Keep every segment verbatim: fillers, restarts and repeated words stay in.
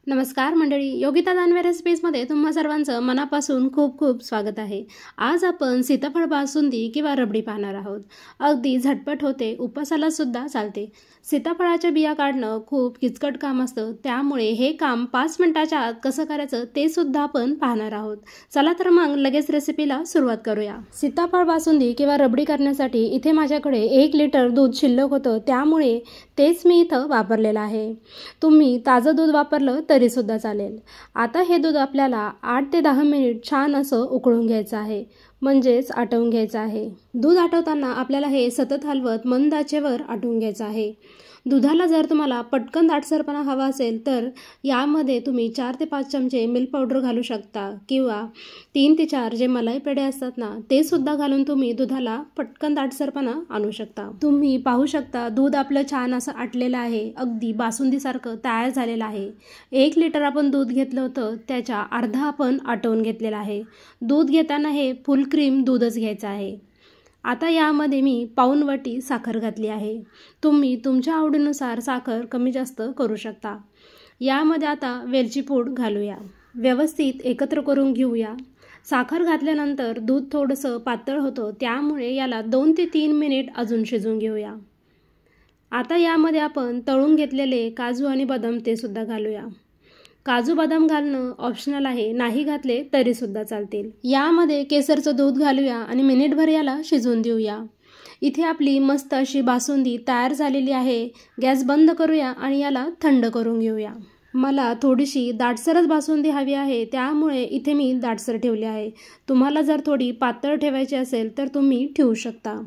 नमस्कार मंडळी, योगिता दानवे रेसिपीजमध्ये तुम्हा सर्वांचं मनापासून खूप खूप स्वागत आहे। आज आपण सीताफळ बासुंदी किंवा रबडी पाहणार आहोत। अगदी झटपट होते, उपवासाला सुद्धा चालते। सीताफळाच्या बिया काढणं खूप किचकट काम असतं, त्यामुळे हे काम पाच मिनिटाच्या आत कसं करायचं ते सुद्धा आपण पाहणार आहोत। चला तर मग लगेच रेसिपीला सुरुवात करूया। सीताफळ बासुंदी किंवा रबडी करण्यासाठी इथे माझ्याकडे एक लिटर दूध शिल्लक होतं, त्यामुळे तेच मी इथं वापरलेलं आहे। तुम्ही ताजं दूध वापरलं तरी सुद्धा चालेल। आता हे दूध आपल्याला आठ ते दहा मिनिट छान असं उकळून घ्यायचं आहे, म्हणजेच आटवून घ्यायचं आहे। दूध आटवताना आपल्याला हे सतत हलवत मंद आचेवर आटवून घ्यायचं आहे। दुधाला जर तुम्हाला पटकन दाटसरपणा हवा असेल तर यामध्ये तुम्ही चार ते पाच चमचे मिल्क पावडर घालू शकता, किंवा तीन ते चार जे मलाई पेढे असतात ना ते सुद्धा घालून तुम्ही दुधाला पटकन दाटसरपणा आणू शकता। तुम्ही पाहू शकता दूध आपलं छान असं आटलेलं आहे, अगदी बासुंदीसारखं तयार झालेलं आहे। एक लिटर आपण दूध घेतलं होतं, त्याच्या अर्धा आपण आटवून घेतलेलं आहे। दूध घेताना हे फुल क्रीम दूधच घ्यायचं आहे। आता यामध्ये मी पाऊण वाटी साखर घातली आहे। तुम्ही तुमच्या आवडीनुसार साखर कमी जास्त करू शकता। यामध्ये आता वेलची पूड घालूया, व्यवस्थित एकत्र करून घेऊया। साखर घातल्यानंतर दूध थोडंसं पातळ होतं, त्यामुळे याला दोन ते तीन मिनिट अजून शिजवून घेऊया। आता यामध्ये आपण तळून घेतलेले काजू आणि बदाम ते सुद्धा घालूया। काजू बदाम घालणं ऑप्शनल आहे, नाही घातले तरी सुद्धा चालतील। यामध्ये केसरचं दूध घालूया आणि मिनिटभर याला शिजवून देऊया। इथे आपली मस्त अशी बासुंदी तयार झालेली आहे। गॅस बंद करूया आणि याला थंड करून घेऊया। मला थोडीशी दाटसरच बासुंदी हवी आहे, त्यामुळे इथे मी दाटसर ठेवली आहे। तुम्हाला जर थोडी पातळ ठेवायची असेल तर तुम्ही ठेवू शकता।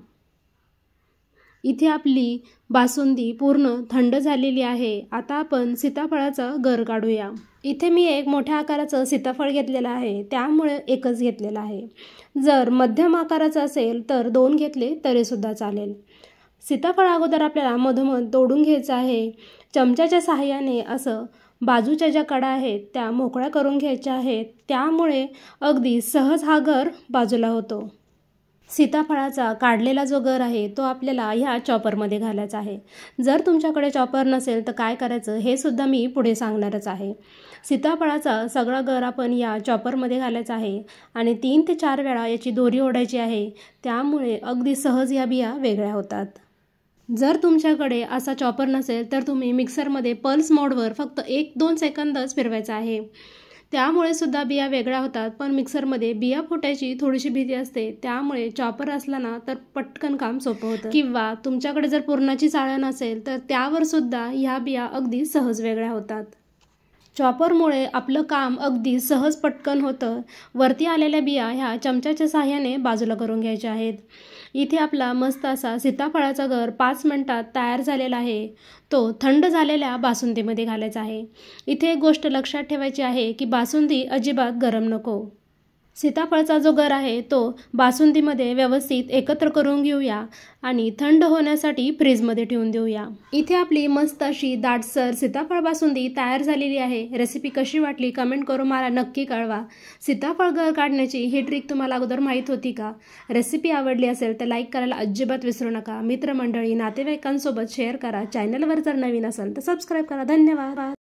इथे आपली बासुंदी पूर्ण थंड झालेली आहे। आता आपण सीताफळाचा गर काढूया। इथे मी एक मोठ्या आकाराचं सीताफळ घेतलेलं आहे, त्यामुळे एकच घेतलेलं आहे। जर मध्यम आकाराचं असेल तर दोन घेतले तरी सुद्धा चालेल। सीताफळ अगोदर आपल्याला मधोमध तोडून घ्यायचं आहे। चमच्याच्या सहाय्याने असं बाजूच्या ज्या कडा आहेत त्या मोकळ्या करून घ्यायच्या आहेत, त्यामुळे अगदी सहज हा गर बाजूला होतो। सीताफळाचा काढलेला जो गर आहे तो आपल्याला ह्या चॉपरमध्ये घालायचा आहे। जर तुमच्याकडे चॉपर नसेल तर काय करायचं हे सुद्धा मी पुढे सांगणारच आहे। सीताफळाचा सगळा गर आपण या चॉपरमध्ये घालायचा आहे आणि तीन ते चार वेळा याची दोरी ओढायची आहे, त्यामुळे अगदी सहज या बिया वेगळ्या होतात। जर तुमच्याकडे असा चॉपर नसेल तर तुम्ही मिक्सरमध्ये पल्स मोडवर फक्त एक दोन सेकंदच फिरवायचं आहे, त्यामुळे सुद्धा बिया वेगळ्या होतात। पण मिक्सरमध्ये बिया फुटायची थोडीशी भीती असते, त्यामुळे चॉपर असला ना तर पटकन काम सोपं होतं। किंवा तुमच्याकडे जर पुरणाची चाळण असेल तर त्यावर सुद्धा ह्या बिया अगदी सहज वेगळ्या होतात। चॉपरमुळे आपलं काम अगदी सहज पटकन होतं। वरती आलेल्या बिया ह्या चमच्याच्या साहाय्याने बाजूला करून घ्यायच्या आहेत। इथे आपला मस्त असा सीताफळाचा गर पाच मिनिटात तयार झालेला आहे, तो थंड झालेल्या बासुंदीमध्ये घालायचा आहे। इथे एक गोष्ट लक्षात ठेवायची आहे की बासुंदी अजिबात गरम नको। सीताफळाचा जो गर आहे तो बासुंदीमध्ये व्यवस्थित एकत्र करून घेऊया आणि थंड होण्यासाठी फ्रीजमध्ये ठेवून देऊया। इथे आपली मस्त अशी दाटसर सीताफळ बासुंदी तयार झालेली आहे। रेसिपी कशी वाटली कमेंट करून मला नक्की कळवा। सीताफळ गर काढण्याची ही ट्रिक तुम्हाला अगोदर माहीत होती का? रेसिपी आवडली असेल तर लाईक करायला अजिबात विसरू नका। मित्रमंडळी नातेवाईकांसोबत शेअर करा। चॅनलवर जर नवीन असाल तर सबस्क्राईब करा। धन्यवाद।